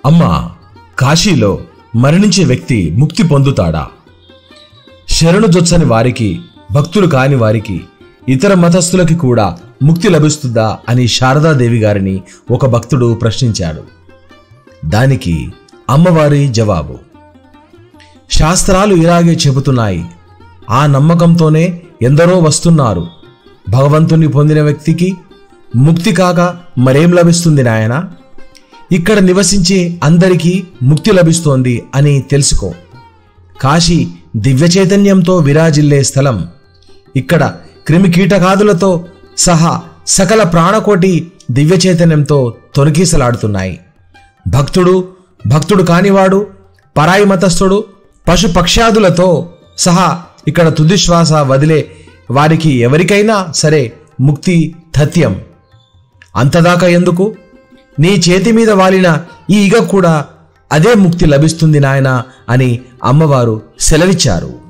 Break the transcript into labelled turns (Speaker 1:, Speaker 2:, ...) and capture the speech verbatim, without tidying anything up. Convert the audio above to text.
Speaker 1: అమ్మా, కాశీలో మరణించే వ్యక్తి ముక్తి పొందుతాడా? శరణు జొచ్చని వారికి, భక్తులు కాని వారికి, ఇతర మతస్థులకి కూడా ముక్తి లభిస్తుందా అని శారదాదేవి గారిని ఒక భక్తుడు ప్రశ్నించాడు. దానికి అమ్మవారి జవాబు: శాస్త్రాలు ఇలాగే చెబుతున్నాయి. ఆ నమ్మకంతోనే ఎందరో వస్తున్నారు. భగవంతుని పొందిన వ్యక్తికి ముక్తి కాక మరేం లభిస్తుంది నాయనా? ఇక్కడ నివసించే అందరికీ ముక్తి లభిస్తోంది అని తెలుసుకో. కాశీ దివ్య చైతన్యంతో విరాజిల్లే స్థలం. ఇక్కడ క్రిమికీటకాదులతో సహా సకల ప్రాణకోటి దివ్య చైతన్యంతో తొలకీసలాడుతున్నాయి. భక్తుడు, భక్తుడు కానివాడు, పరాయి మతస్థుడు, పశు పక్ష్యాదులతో సహా ఇక్కడ తుదిశ్వాస వదిలే వారికి ఎవరికైనా సరే ముక్తి తథ్యం. అంతదాకా ఎందుకు? నీ చేతి మీద వాలిన ఈ ఈగ కూడా అదే ముక్తి లభిస్తుంది నాయనా అని అమ్మవారు సెలవిచ్చారు.